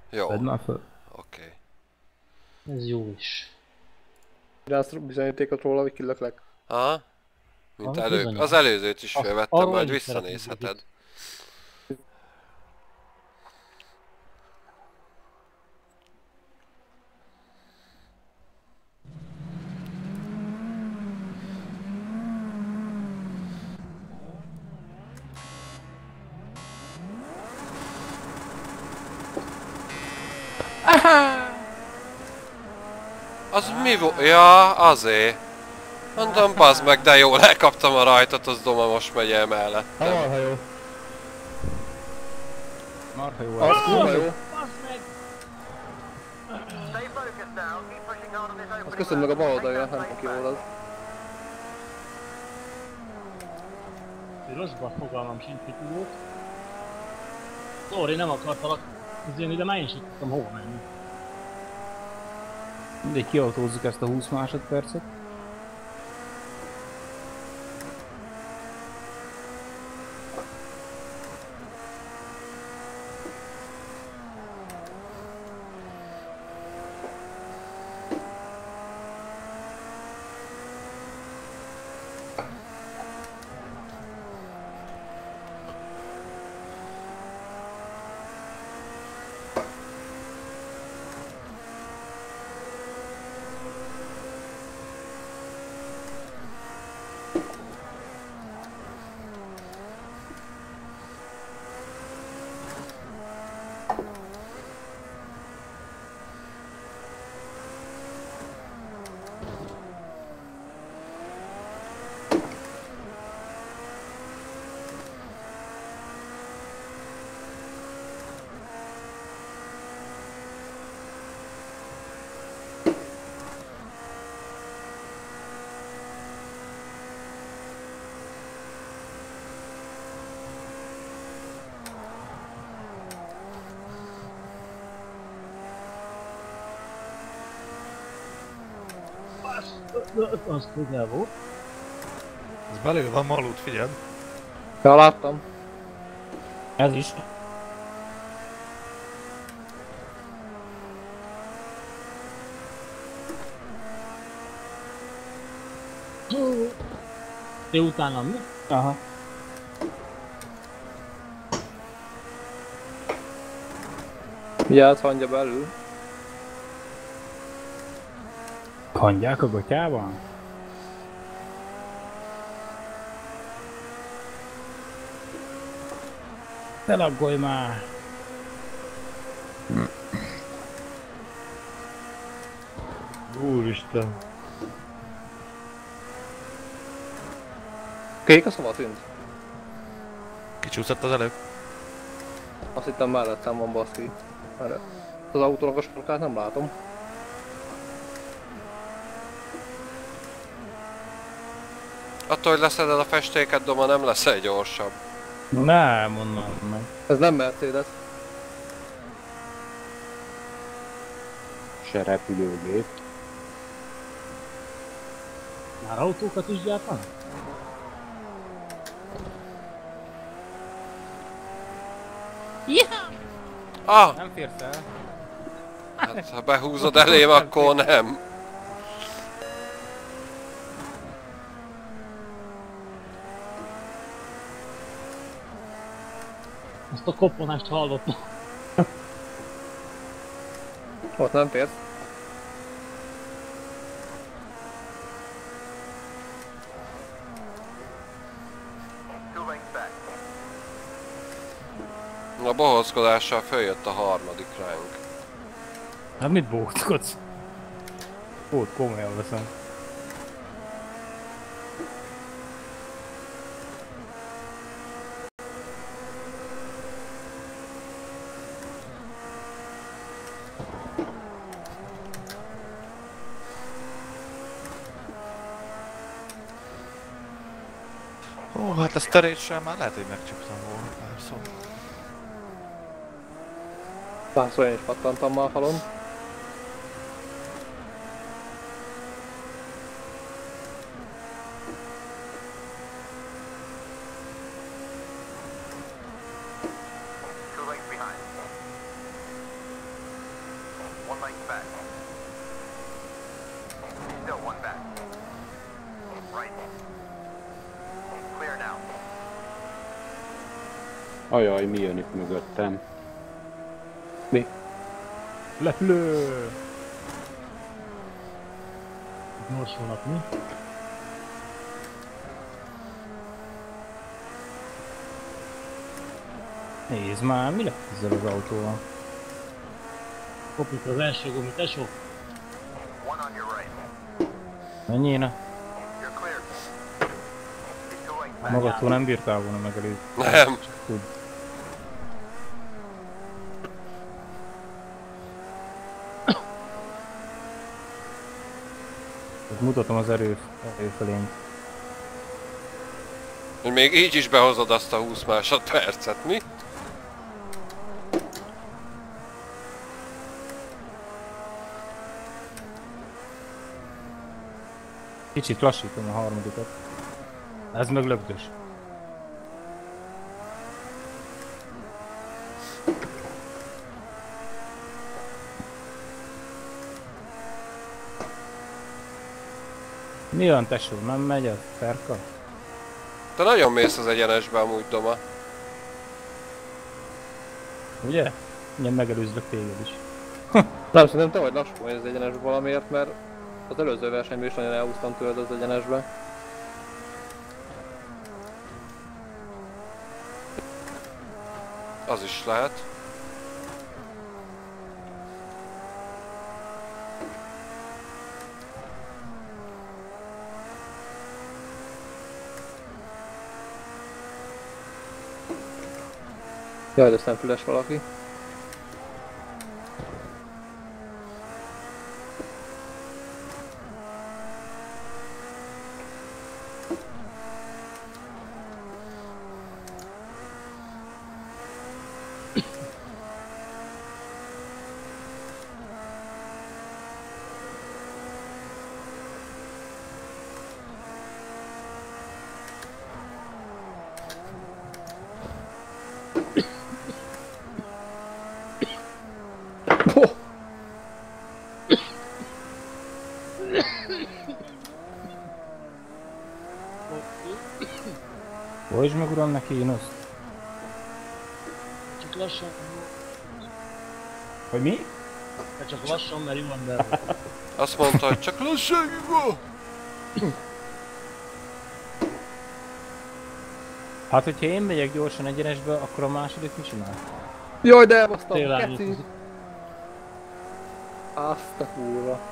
Jó. Vedd már föl. Oké. Ez jó is. Csinálsz bizonyítékot róla, hogy kilöklek? Aha. Mint Ah, előbb. bizony. Az előzőt is felvettem, Arról majd én is szeretnék visszanézheted. Az mi volt? Ja, azért. Mondom, bazd meg, de jól elkaptam a rajtot, az Doma most megy el mellettem. Marha jó. Marha jó. Az kurva jó. Bazd meg! Azt köszönöm meg a bal oldalja, nem tudom ki volt az. Rosszba fogalmam sincs, hogy volt. Sorry, nem akartalak izélni, de már én sem tudtam hova menni. Mindegy, kiautózzuk ezt a 20 másodpercet. Az közel volt. Ez belül van Malut, figyeld. Ja, láttam. Ez is. Te utánam, mi? Aha. Vigyázz, hangja belül. Handják a gatyában? Ne laggolj már! Úristen. Kék a szava tűnt. Kicsúszott az előbb. Azt hittem mellettem van baszki. Mert az autónak a sporkát nem látom. Attól, hogy leszeded a festéket, Doma, nem leszel gyorsabb. Nem, mondom meg. Ez nem Mercedes. Se repülőgép. Már autókat is gyártanak? Ah! Nem férsz el. Hát, ha behúzod elém, akkor nem. Azt a kopponást hallottam. Ott nem férsz. A bohózkodással följött a harmadik ránk. Hát mit bóckodsz? Ó, komolyan veszem. Ó, hát ezt teréssel már lehet, hogy megcsaptam volna párszor. Párszor én is pattantam már a falon. Ajaj, mi jön itt mögöttem? Lelő! Gyorsulnak, mi? Nézd már, mi lett ezzel az autóval? Kopik az első gumi, tesó. Menjél. Magadtól nem bírtál volna megelőzni. Nem. Tud. Mutatom az erőfelényt. Hogy még így is behozod azt a 20 másodpercet, mi? Kicsit lassítom a harmadikat. Ez meg lögdös. Mi van tesó? Nem megy az Ferka? Te nagyon mész az egyenesbe amúgy, Doma. Ugye? Ilyen megelőzlök téged is. Nem, szerintem te vagy lassú vagy az egyenesbe valamiért, mert az előző versenyben is nagyon elhúztam tőled az egyenesbe. Az is lehet. Jaj, de szemfüles valaki. Bocs meg uram neki én azt. Csak lassan. Hogy mi? Hát csak lassan, mert jó ember vagy. Azt mondta, hogy csak lassan. Hát hogyha én megyek gyorsan egyenesbe, akkor a második mi csinál? Jaj, de elbasztam! Tényleg Keci! nyitkozik. Azt a kurva.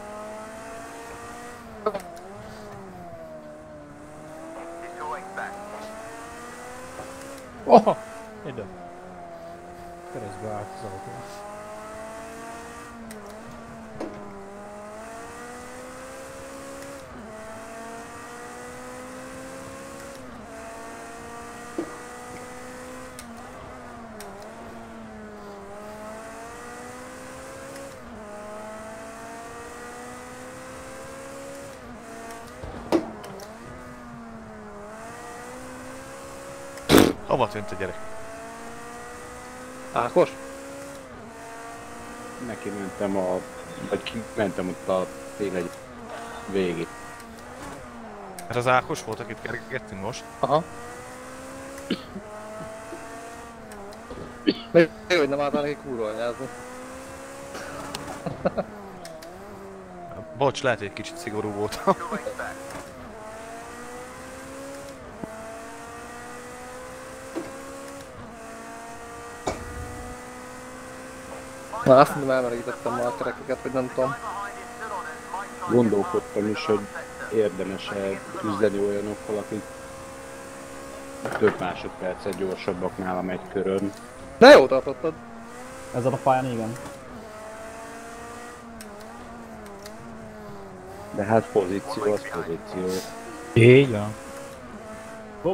Oh! Ide. Keresztbe állt az autó. Hova tűnt a gyerek? Ákos? Neki mentem vagy kimentem ott a tél végig. Hát az Ákos volt, akit kergettünk most. Aha. Még hogy nem álltál neki kurva anyázni. Bocs, lehet, hogy egy kicsit szigorú voltam. Na azt mondom, elmerítettem már a kerekeket, hogy nem tudom. Gondolkodtam is, hogy érdemes-e küzdeni olyanokkal, akik több másodpercet gyorsabbak nálam egy körön. De jó tartottad. Ezen a pályán igen. De hát pozíció az pozíció. Így van. Hopp.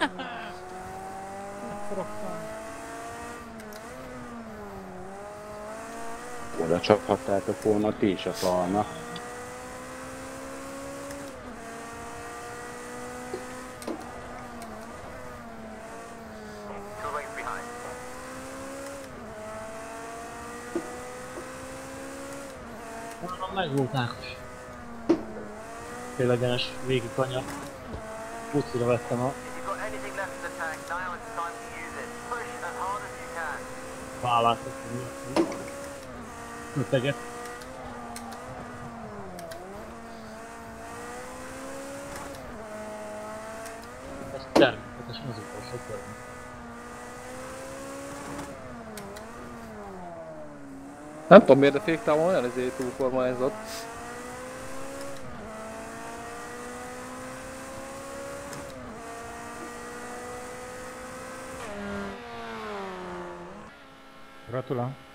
Oda csaphattátok volna ti is a falnak. Meg volt Ákos. Ténylegenes végi kanya. Pucira vettem a vállát. Köteget. Ez természetesen az utolsó körben. Nem tudom miért, de féktávon olyan ezért túlkormányzott. Gratulál.